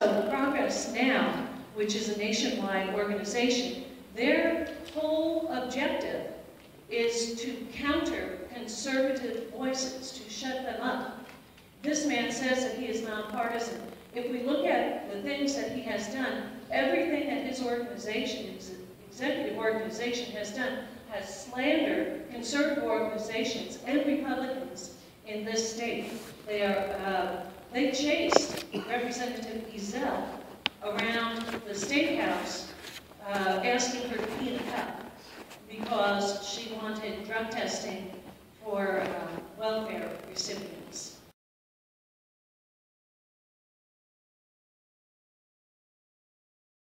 Progress Now, which is a nationwide organization, their whole objective is to counter conservative voices, to shut them up. This man says that he is nonpartisan. If we look at the things that he has done, everything that his organization, his executive organization has done, has slandered conservative organizations and Republicans in this state. They chased Representative Ezell around the State House asking her to clean it up because she wanted drug testing for welfare recipients.